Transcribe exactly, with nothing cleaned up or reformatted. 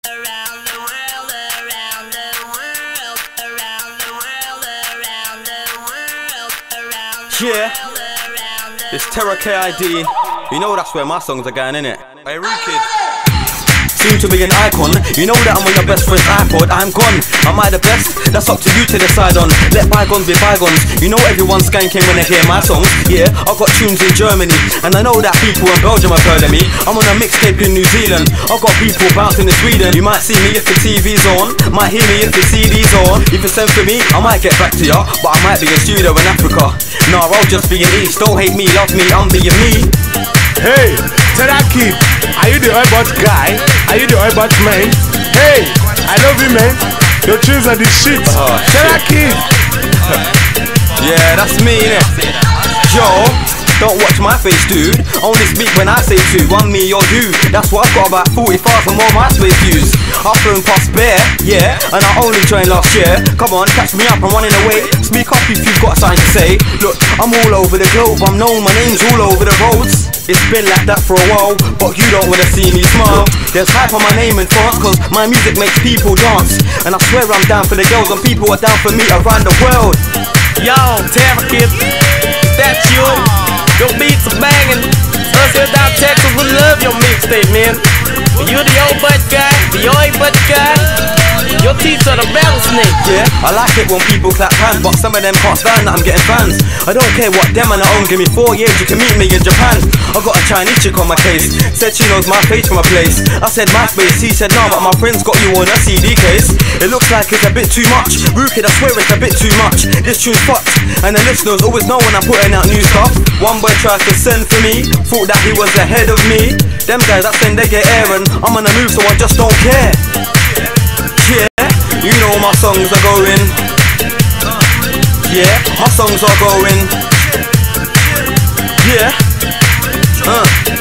around the world, around the world, around the world, around the world, around the Yeah, world, around the it's Terror K I D. You know that's where my songs are going, innit? Hey, Rukid. Seem to be an icon. You know that I'm on your best friend's iPod. I'm gone. Am I the best? That's up to you to decide on. Let bygones be bygones. You know everyone's skanking when they hear my songs. Yeah, I've got tunes in Germany, and I know that people in Belgium have heard of me. I'm on a mixtape in New Zealand. I've got people bouncing in Sweden. You might see me if the T V's on, might hear me if the C D's on. If it's sent for me, I might get back to ya, but I might be in studio in Africa. Nah, I'll just be in East. Don't hate me, love me, I'm being me. Hey, Terror Kid, are you the oibot guy? Are you the oibot man? Hey, I love you, man. Your tunes are the shit. Oh, Terror Kid. Yeah, that's me, innit? Yo, don't watch my face, dude. Only speak when I say to. One me or you. That's why I've got about forty thousand more MySpace views. I've flown past Bear, yeah, and I only joined last year. Come on, catch me up, I'm running away. Speak up if you've got something to say. Look, I'm all over the globe, I'm known, my name's all over the roads. It's been like that for a while, but you don't wanna see me smile. There's hype on my name in France, cause my music makes people dance. And I swear I'm down for the girls, and people are down for me around the world. Yo, Terror Kid, that's you. Your beats are banging. Us here down Texas, we love your mixtape, man. You the old butt guy, the old butt guy. Your teeth are the rattlesnake. Yeah, I like it when people clap hands, but some of them can't stand that I'm getting fans. I don't care what them and I own, give me four years, you can meet me in Japan. I got a Chinese chick on my case, said she knows my face from a place. I said MySpace, he said no, but my friend's got you on a C D case. It looks like it's a bit too much. Rukid, I swear it's a bit too much. This tune's fucked, and the listeners always know when I'm putting out new stuff. One boy tries to send for me, thought that he was ahead of me. Them guys, that saying they get air, and I'm on the move, so I just don't care. Yeah, you know my songs are going. Yeah, my songs are going. Yeah, uh.